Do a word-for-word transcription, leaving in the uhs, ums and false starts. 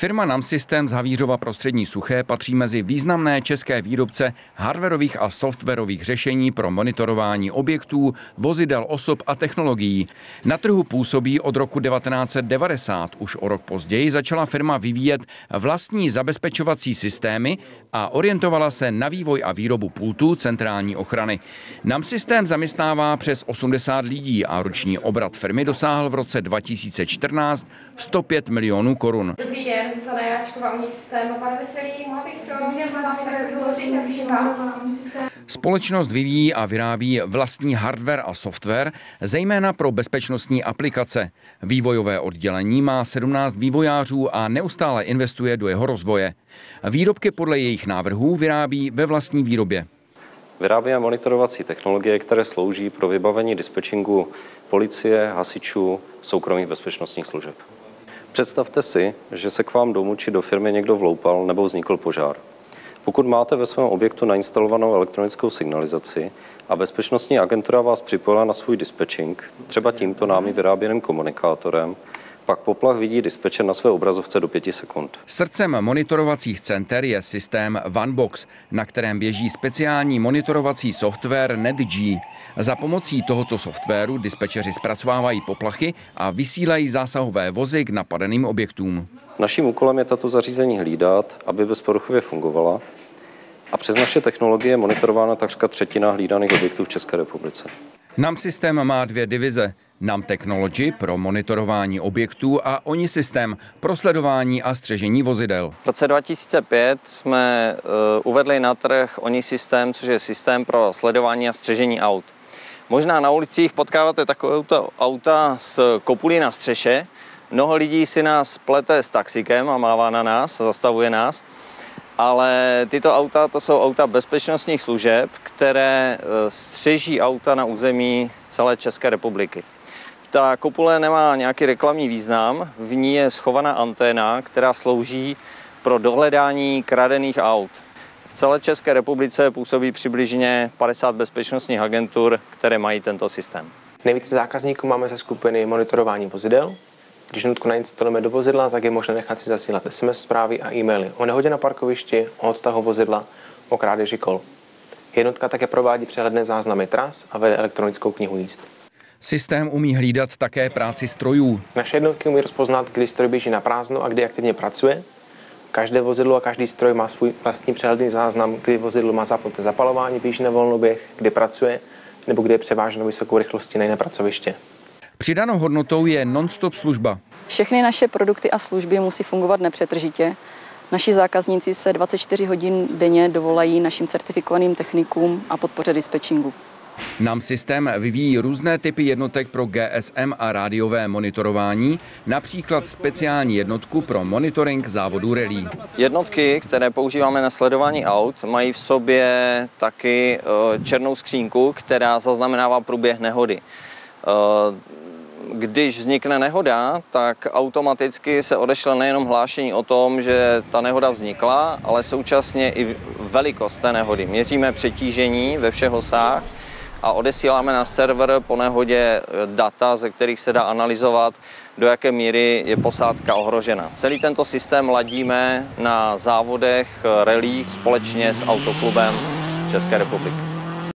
Firma NAM-System z Havířova Prostřední Suché patří mezi významné české výrobce hardwarových a softwarových řešení pro monitorování objektů, vozidel, osob a technologií. Na trhu působí od roku devatenáct set devadesát. Už o rok později začala firma vyvíjet vlastní zabezpečovací systémy a orientovala se na vývoj a výrobu pultů centrální ochrany. NAM-System zaměstnává přes osmdesát lidí a roční obrat firmy dosáhl v roce dva tisíce čtrnáct sto pět milionů korun. Dobrý den, Zuzana Jáčková, Unisystem. Pane Veselý, mohla bych to s vámi hovořit, například vás. Společnost vyvíjí a vyrábí vlastní hardware a software, zejména pro bezpečnostní aplikace. Vývojové oddělení má sedmnáct vývojářů a neustále investuje do jeho rozvoje. Výrobky podle jejich návrhů vyrábí ve vlastní výrobě. Vyrábíme monitorovací technologie, které slouží pro vybavení dispečingu policie, hasičů, soukromých bezpečnostních služeb. Představte si, že se k vám domů či do firmy někdo vloupal nebo vznikl požár. Pokud máte ve svém objektu nainstalovanou elektronickou signalizaci a bezpečnostní agentura vás připojila na svůj dispečing, třeba tímto námi vyráběným komunikátorem, pak poplach vidí dispečer na své obrazovce do pěti sekund. Srdcem monitorovacích center je systém OneBox, na kterém běží speciální monitorovací software NetG. Za pomocí tohoto softwaru dispečeři zpracovávají poplachy a vysílají zásahové vozy k napadeným objektům. Naším úkolem je tato zařízení hlídat, aby bezporuchově fungovala, a přes naše technologie je monitorována takřka třetina hlídaných objektů v České republice. NAM-System má dvě divize. NAM Technology pro monitorování objektů a Unisystem pro sledování a střežení vozidel. V roce dva tisíce pět jsme uh, uvedli na trh Unisystem, což je systém pro sledování a střežení aut. Možná na ulicích potkáváte takovéto auta s kopulí na střeše. Mnoho lidí si nás plete s taxikem a mává na nás, zastavuje nás. Ale tyto auta, to jsou auta bezpečnostních služeb, které střeží auta na území celé České republiky. Ta kopule nemá nějaký reklamní význam, v ní je schovaná anténa, která slouží pro dohledání kradených aut. V celé České republice působí přibližně padesát bezpečnostních agentur, které mají tento systém. Nejvíce zákazníků máme ze skupiny monitorování vozidel. Když nutku nainstalujeme do vozidla, tak je možné nechat si zasílat es em es zprávy a e-maily o nehodě na parkovišti, o odtahu vozidla, o krádeži kol. Jednotka také provádí přehledné záznamy tras a vede elektronickou knihu jízd. Systém umí hlídat také práci strojů. Naše jednotky umí rozpoznat, kdy stroj běží na prázdno a kdy aktivně pracuje. Každé vozidlo a každý stroj má svůj vlastní přehledný záznam, kdy vozidlo má zapnuté zapalování, běží na volnoběh, kdy pracuje nebo kdy je převáženo vysokou rychlostí na jiné pracoviště. Přidanou hodnotou je non-stop služba. Všechny naše produkty a služby musí fungovat nepřetržitě. Naši zákazníci se dvacet čtyři hodin denně dovolají našim certifikovaným technikům a podpoře dispečingu. NAM-System vyvíjí různé typy jednotek pro G S M a rádiové monitorování, například speciální jednotku pro monitoring závodů rallye. Jednotky, které používáme na sledování aut, mají v sobě taky černou skřínku, která zaznamenává průběh nehody. Když vznikne nehoda, tak automaticky se odešle nejenom hlášení o tom, že ta nehoda vznikla, ale současně i velikost té nehody. Měříme přetížení ve všech osách a odesíláme na server po nehodě data, ze kterých se dá analyzovat, do jaké míry je posádka ohrožena. Celý tento systém ladíme na závodech rallye společně s Autoklubem České republiky.